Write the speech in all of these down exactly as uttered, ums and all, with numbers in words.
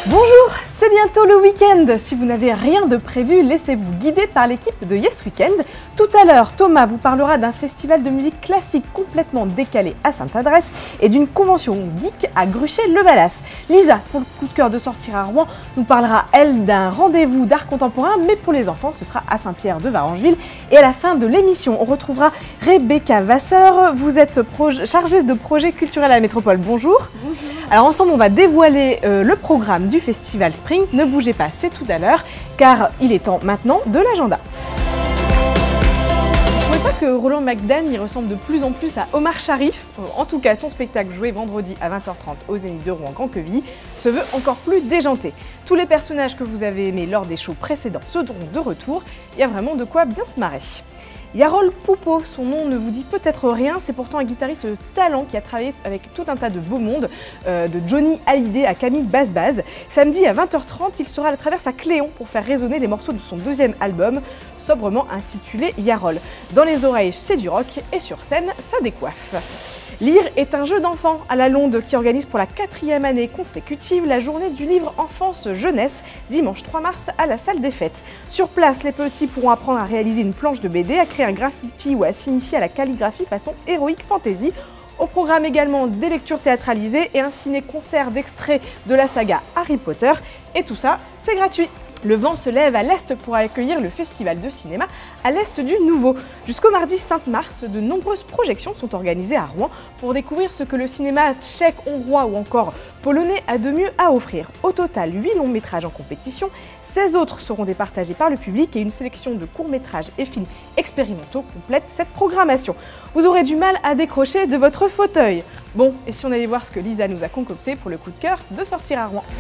Bonjour, c'est bientôt le week-end. Si vous n'avez rien de prévu, laissez-vous guider par l'équipe de Yes Weekend. Tout à l'heure, Thomas vous parlera d'un festival de musique classique complètement décalé à Sainte-Adresse et d'une convention geek à Gruchet-Levalas. Lisa, pour le coup de cœur de sortir à Rouen, nous parlera, elle, d'un rendez-vous d'art contemporain, mais pour les enfants, ce sera à Saint-Pierre-de-Varengeville. Et à la fin de l'émission, on retrouvera Rebecca Vasseur. Vous êtes chargée de projet culturel à la métropole. Bonjour. Bonjour. Alors ensemble, on va dévoiler euh, le programme du Festival Spring. Ne bougez pas, c'est tout à l'heure, car il est temps maintenant de l'agenda. Vous ne trouvez pas que Roland McDan y ressemble de plus en plus à Omar Sharif? En tout cas, son spectacle joué vendredi à vingt heures trente au Zénith de Rouen-Grand-Quevilly se veut encore plus déjanté. Tous les personnages que vous avez aimés lors des shows précédents seront de retour. Il y a vraiment de quoi bien se marrer. Jarol Poupeau, son nom ne vous dit peut-être rien, c'est pourtant un guitariste de talent qui a travaillé avec tout un tas de beaux mondes, euh, de Johnny Hallyday à Camille Basse-Basse. Samedi à vingt heures trente, il sera à la traverse à Cléon pour faire résonner les morceaux de son deuxième album, sobrement intitulé Jarol. Dans les oreilles, c'est du rock et sur scène, ça décoiffe. Lire est un jeu d'enfants à la Londe qui organise pour la quatrième année consécutive la journée du livre enfance-jeunesse, dimanche trois mars à la salle des fêtes. Sur place, les petits pourront apprendre à réaliser une planche de B D, à créer un graffiti ou à s'initier à la calligraphie façon héroïque fantasy. Au programme également des lectures théâtralisées et un ciné-concert d'extraits de la saga Harry Potter. Et tout ça, c'est gratuit. Le vent se lève à l'Est pour accueillir le festival de cinéma à l'Est du Nouveau. Jusqu'au mardi cinq mars, de nombreuses projections sont organisées à Rouen pour découvrir ce que le cinéma tchèque, hongrois ou encore polonais a de mieux à offrir. Au total, huit longs métrages en compétition, seize autres seront départagés par le public et une sélection de courts-métrages et films expérimentaux complète cette programmation. Vous aurez du mal à décrocher de votre fauteuil. Bon, et si on allait voir ce que Lisa nous a concocté pour le coup de cœur de sortir à Rouen.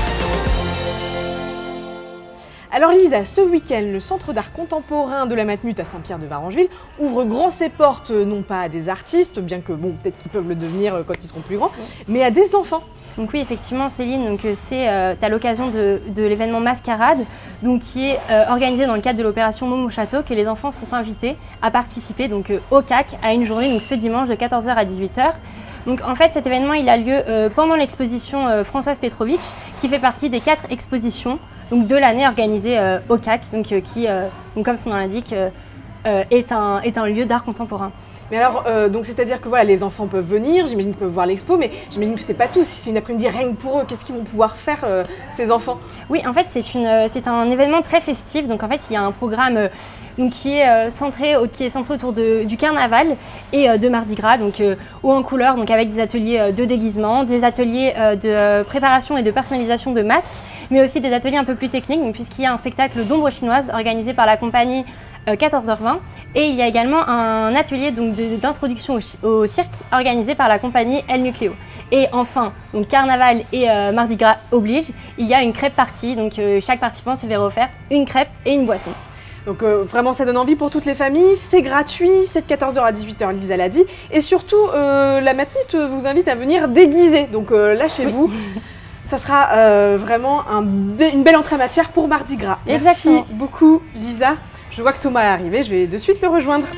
Alors Lisa, ce week-end, le Centre d'art contemporain de la Matmut à Saint-Pierre-de-Varengeville ouvre grand ses portes, non pas à des artistes, bien que bon, peut-être qu'ils peuvent le devenir quand ils seront plus grands, mais à des enfants. Donc oui, effectivement, Céline, c'est euh, à l'occasion de, de l'événement Mascarade, donc, qui est euh, organisé dans le cadre de l'opération Momo Château, que les enfants sont invités à participer donc, euh, au C A C à une journée donc, ce dimanche de quatorze heures à dix-huit heures. Donc en fait, cet événement il a lieu euh, pendant l'exposition euh, Françoise Petrovitch, qui fait partie des quatre expositions donc, de l'année organisée euh, au C A C, donc, euh, qui, euh, donc, comme son nom l'indique, euh, euh, est, un, est un lieu d'art contemporain. Mais alors, euh, donc c'est-à-dire que voilà, les enfants peuvent venir, j'imagine qu'ils peuvent voir l'expo, mais j'imagine que c'est pas tout. Si c'est une après-midi rien que pour eux, qu'est-ce qu'ils vont pouvoir faire euh, ces enfants? Oui, en fait, c'est un événement très festif. Donc en fait, il y a un programme euh, donc, qui, est, euh, centré, qui est centré autour de, du carnaval et euh, de Mardi Gras, donc euh, haut en couleur, donc avec des ateliers euh, de déguisement, des ateliers euh, de euh, préparation et de personnalisation de masques, mais aussi des ateliers un peu plus techniques, puisqu'il y a un spectacle d'ombre chinoise organisé par la compagnie quatorze heures vingt et il y a également un atelier d'introduction au, au cirque organisé par la compagnie El Nucléo. Et enfin, donc carnaval et euh, Mardi Gras oblige, il y a une crêpe partie, donc euh, chaque participant se verra offerte une crêpe et une boisson. Donc euh, vraiment ça donne envie pour toutes les familles, c'est gratuit, c'est de quatorze heures à dix-huit heures, Lisa l'a dit, et surtout euh, la Matmut vous invite à venir déguiser, donc euh, lâchez-vous. Oui. Ça sera euh, vraiment un, une belle entrée en matière pour Mardi Gras. Exactement. Merci beaucoup Lisa. Je vois que Thomas est arrivé, je vais de suite le rejoindre.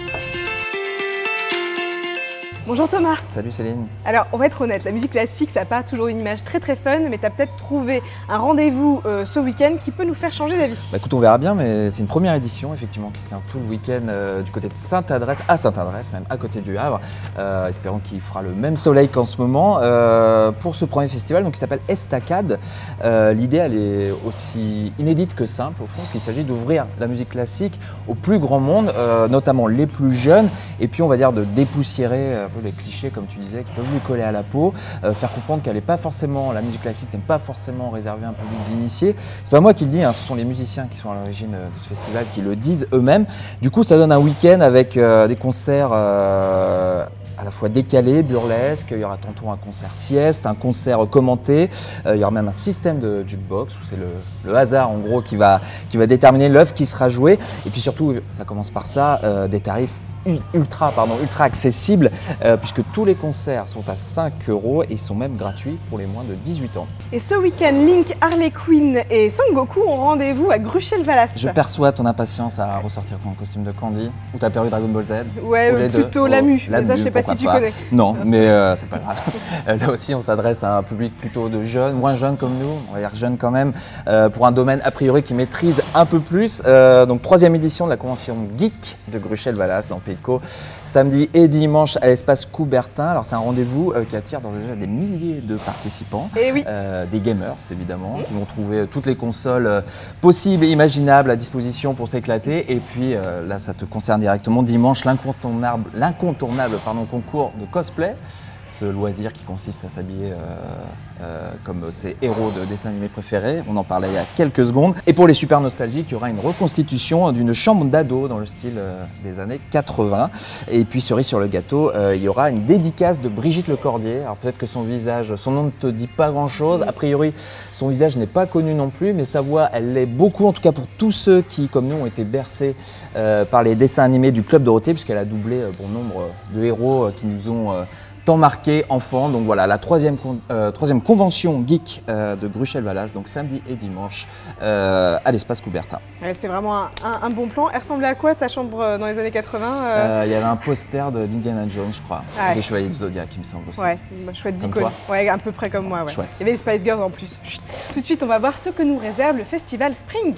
Bonjour Thomas. Salut Céline. Alors on va être honnête, la musique classique ça n'a pas toujours une image très très fun, mais tu as peut-être trouvé un rendez-vous euh, ce week-end qui peut nous faire changer d'avis. Bah écoute, on verra bien, mais c'est une première édition effectivement qui se tient tout le week-end euh, du côté de Sainte-Adresse, à Sainte-Adresse même, à côté du Havre. Euh, espérons qu'il fera le même soleil qu'en ce moment euh, pour ce premier festival donc, qui s'appelle Estacade. Euh, L'idée elle est aussi inédite que simple au fond, qu'il s'agit d'ouvrir la musique classique au plus grand monde, euh, notamment les plus jeunes, et puis on va dire de dépoussiérer euh, les clichés comme tu disais qui peuvent lui coller à la peau, euh, faire comprendre qu'elle n'est pas forcément, la musique classique n'est pas forcément réservée à un public d'initiés. C'est pas moi qui le dis, hein, ce sont les musiciens qui sont à l'origine de ce festival qui le disent eux-mêmes. Du coup ça donne un week-end avec euh, des concerts euh, à la fois décalés, burlesques, il y aura tantôt un concert sieste, un concert commenté, euh, il y aura même un système de jukebox où c'est le, le hasard en gros qui va, qui va déterminer l'œuvre qui sera jouée. Et puis surtout, ça commence par ça, euh, des tarifs ultra, pardon, ultra accessible euh, puisque tous les concerts sont à cinq euros et sont même gratuits pour les moins de dix-huit ans. Et ce week-end, Link, Harley Quinn et Son Goku ont rendez-vous à Gruchel-Vallas. Je perçois ton impatience à ressortir ton costume de Candy ou ta perruque Dragon Ball Z. Ouais, euh, plutôt la mue, mais ça je sais pas si tu pas. connais. Non, mais euh, c'est pas grave. Là aussi on s'adresse à un public plutôt de jeunes, moins jeunes comme nous, on va dire jeunes quand même, euh, pour un domaine a priori qui maîtrise un peu plus. Euh, donc troisième édition de la convention Geek de Gruchel-Vallas dans le Pays de Caux, samedi et dimanche à l'espace Coubertin. Alors c'est un rendez-vous euh, qui attire d'ores et déjà des milliers de participants, et oui. euh, des gamers évidemment, mmh. qui vont trouver toutes les consoles euh, possibles et imaginables à disposition pour s'éclater. Et puis euh, là ça te concerne directement dimanche, l'incontournable, l'incontournable pardon, concours de cosplay. Ce loisir qui consiste à s'habiller euh, euh, comme ses héros de dessins animés préférés. On en parlait il y a quelques secondes. Et pour les super nostalgiques, il y aura une reconstitution d'une chambre d'ado dans le style euh, des années quatre-vingts. Et puis cerise sur le gâteau, euh, il y aura une dédicace de Brigitte Lecordier. Alors peut-être que son visage, son nom ne te dit pas grand-chose. A priori, son visage n'est pas connu non plus, mais sa voix, elle l'est beaucoup. En tout cas pour tous ceux qui, comme nous, ont été bercés euh, par les dessins animés du Club Dorothée, puisqu'elle a doublé euh, bon nombre de héros euh, qui nous ont euh, tant marqué enfant. Donc voilà, la troisième, con, euh, troisième convention geek euh, de Gruchel-Vallas, donc samedi et dimanche euh, à l'espace Coubertin. Ouais, c'est vraiment un, un, un bon plan. Elle ressemblait à quoi ta chambre dans les années quatre-vingts? Il euh... euh, y avait un poster d'Indiana Jones, je crois, ah ouais. des Chevaliers du Zodiac, il me semble aussi. Ouais, bah, chouette icône. Ouais, à peu près comme moi. Ouais. Chouette. Il y avait les Spice Girls en plus. Chut. Tout de suite, on va voir ce que nous réserve le festival Spring.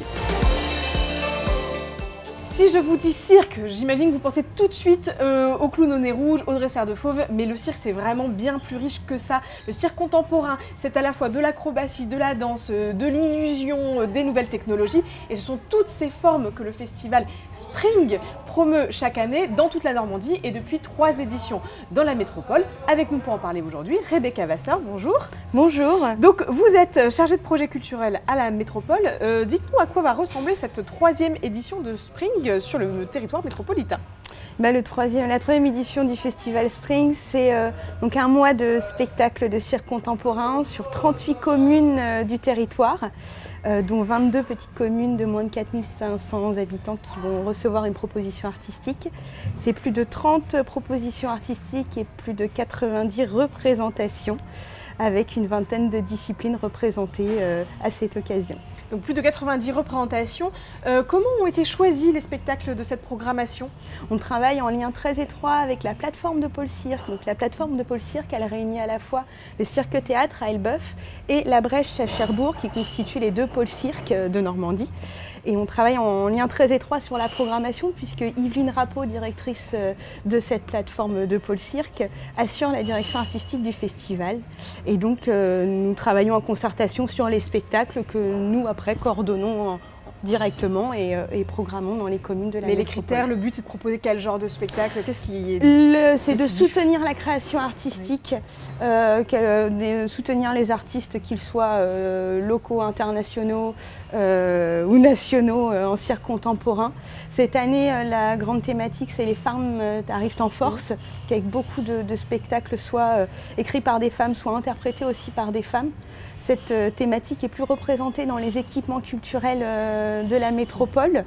Si je vous dis cirque, j'imagine que vous pensez tout de suite euh, au clown au nez rouge, au dresseur de fauve, mais le cirque c'est vraiment bien plus riche que ça. Le cirque contemporain, c'est à la fois de l'acrobatie, de la danse, de l'illusion, des nouvelles technologies, et ce sont toutes ces formes que le festival Spring promeut chaque année dans toute la Normandie et depuis trois éditions dans la métropole. Avec nous pour en parler aujourd'hui, Rebecca Vasseur, bonjour. Bonjour. Donc vous êtes chargée de projet culturel à la métropole. Euh, Dites-nous à quoi va ressembler cette troisième édition de Spring sur le territoire métropolitain. Bah, le troisième, la troisième édition du Festival Spring, c'est euh, donc un mois de spectacles de cirque contemporain sur trente-huit communes euh, du territoire, euh, dont vingt-deux petites communes de moins de quatre mille cinq cents habitants qui vont recevoir une proposition artistique. C'est plus de trente propositions artistiques et plus de quatre-vingt-dix représentations, avec une vingtaine de disciplines représentées euh, à cette occasion. Donc plus de quatre-vingt-dix représentations. Euh, comment ont été choisis les spectacles de cette programmation? On travaille en lien très étroit avec la plateforme de Pôle Cirque. Donc la plateforme de Pôle Cirque, elle réunit à la fois le Cirque Théâtre à Elbeuf et la Brèche à Cherbourg, qui constituent les deux pôles cirque de Normandie. Et on travaille en lien très étroit sur la programmation, puisque Yveline Rappeau, directrice de cette plateforme de Pôle Cirque, assure la direction artistique du festival. Et donc euh, nous travaillons en concertation sur les spectacles que nous après coordonnons en, directement et, euh, et programmons dans les communes de la Mais métropole. les critères, le but c'est de proposer quel genre de spectacle? Qu'est-ce qui est... C'est de soutenir la création artistique, oui. euh, de soutenir les artistes, qu'ils soient euh, locaux, internationaux euh, ou nationaux euh, en cirque contemporain. Cette année, euh, la grande thématique, c'est les femmes euh, arrivent en force, oui. Qu'avec beaucoup de, de spectacles, soit euh, écrits par des femmes, soit interprétés aussi par des femmes. Cette euh, thématique est plus représentée dans les équipements culturels euh, de la métropole.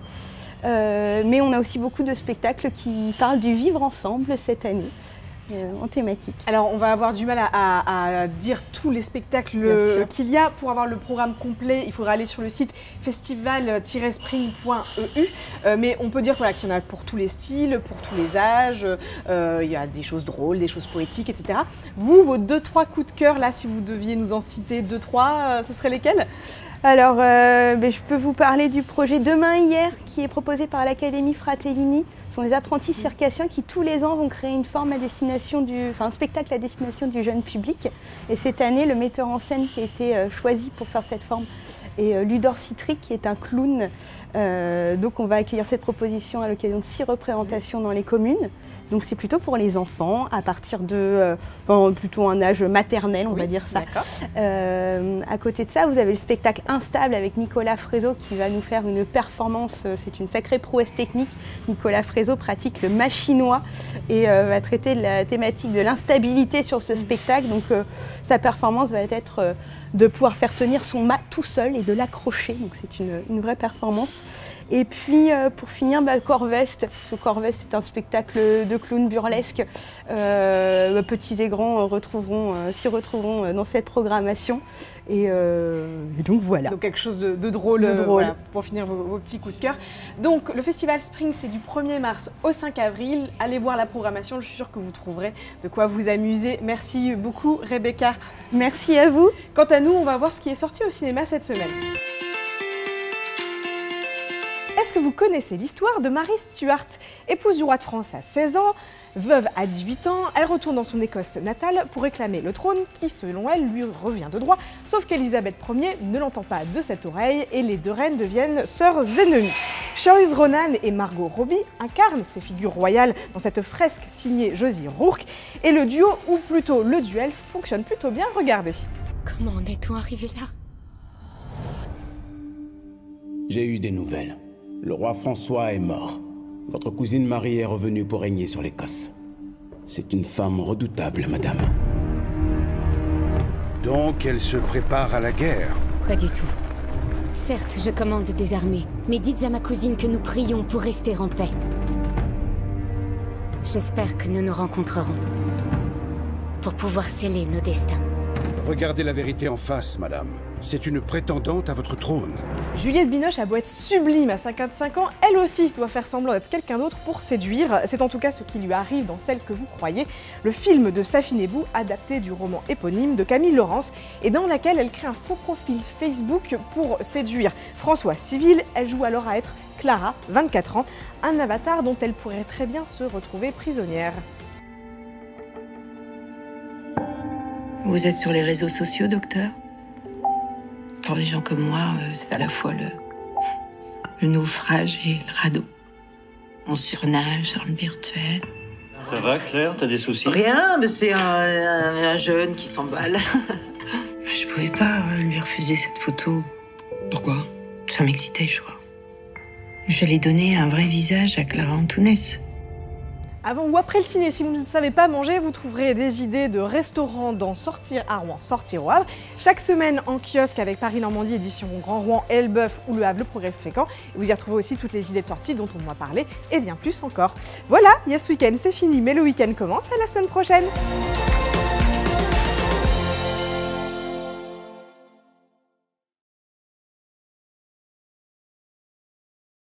Euh, mais on a aussi beaucoup de spectacles qui parlent du vivre ensemble cette année. Euh, en thématique. Alors on va avoir du mal à, à, à dire tous les spectacles qu'il y a. Pour avoir le programme complet, il faudra aller sur le site festival tiret spring point e u. Euh, mais on peut dire voilà, qu'il y en a pour tous les styles, pour tous les âges. Euh, il y a des choses drôles, des choses poétiques, et cetera. Vous, vos deux, trois coups de cœur, là, si vous deviez nous en citer deux, trois, euh, ce seraient lesquels? Alors, euh, ben, je peux vous parler du projet Demain Hier, qui est proposé par l'Académie Fratellini. Ce sont des apprentis circassiens qui, tous les ans, vont créer une forme à destination du, enfin, un spectacle à destination du jeune public. Et cette année, le metteur en scène qui a été euh, choisi pour faire cette forme est euh, Ludor Citric, qui est un clown. Euh, donc, on va accueillir cette proposition à l'occasion de six représentations dans les communes. Donc, c'est plutôt pour les enfants, à partir de euh, bon, plutôt un âge maternel, on oui, va dire ça. Euh, à côté de ça, vous avez le spectacle Instable avec Nicolas Frézeau qui va nous faire une performance. C'est une sacrée prouesse technique. Nicolas Frézeau pratique le machinois et euh, va traiter de la thématique de l'instabilité sur ce spectacle. Donc, euh, sa performance va être euh, de pouvoir faire tenir son mât tout seul et de l'accrocher. Donc c'est une, une vraie performance. Et puis euh, pour finir, bah, Corvest. Ce Corvest, c'est un spectacle de clown burlesque. Euh, petits et grands retrouveront, euh, s'y retrouveront dans cette programmation. Et, euh, et donc voilà. Donc quelque chose de, de drôle, de drôle. Voilà, pour finir vos, vos petits coups de cœur. Donc le festival Spring, c'est du premier mars au cinq avril. Allez voir la programmation, je suis sûre que vous trouverez de quoi vous amuser. Merci beaucoup Rebecca. Merci à vous. Quant à nous, on va voir ce qui est sorti au cinéma cette semaine. Est-ce que vous connaissez l'histoire de Mary Stuart? Épouse du roi de France à seize ans, veuve à dix-huit ans, elle retourne dans son Écosse natale pour réclamer le trône qui, selon elle, lui revient de droit, sauf qu'Élisabeth Ier ne l'entend pas de cette oreille et les deux reines deviennent sœurs ennemies. Charlize Ronan et Margot Robbie incarnent ces figures royales dans cette fresque signée Josie Rourke et le duo, ou plutôt le duel, fonctionne plutôt bien, regardez. Comment en est-on arrivé là? J'ai eu des nouvelles. Le roi François est mort. Votre cousine Marie est revenue pour régner sur l'Écosse. C'est une femme redoutable, madame. Donc elle se prépare à la guerre? Pas du tout. Certes, je commande des armées, mais dites à ma cousine que nous prions pour rester en paix. J'espère que nous nous rencontrerons pour pouvoir sceller nos destins. Regardez la vérité en face, madame. C'est une prétendante à votre trône. Juliette Binoche a beau être sublime à cinquante-cinq ans, elle aussi doit faire semblant d'être quelqu'un d'autre pour séduire. C'est en tout cas ce qui lui arrive dans Celle que vous croyez, le film de Safi Nebou adapté du roman éponyme de Camille Laurence et dans laquelle elle crée un faux profil Facebook pour séduire François Civil. Elle joue alors à être Clara, vingt-quatre ans, un avatar dont elle pourrait très bien se retrouver prisonnière. Vous êtes sur les réseaux sociaux, docteur? Pour des gens comme moi, c'est à la fois le, le naufrage et le radeau. On surnage dans le virtuel. Ça va, Claire? T'as des soucis? Rien, mais c'est un, un, un jeune qui s'emballe. Je pouvais pas lui refuser cette photo. Pourquoi? Ça m'excitait, je crois. J'allais donner un vrai visage à Clara Antounès. Avant ou après le ciné, si vous ne savez pas manger, vous trouverez des idées de restaurants dans Sortir à Rouen, Sortir au Havre. Chaque semaine en kiosque avec Paris-Normandie, édition Grand Rouen, Elbeuf ou Le Havre, le Progrès Fécamp. Vous y retrouvez aussi toutes les idées de sortie dont on m'a parlé et bien plus encore. Voilà, Yes Weekend, c'est fini, mais le week-end commence à la semaine prochaine.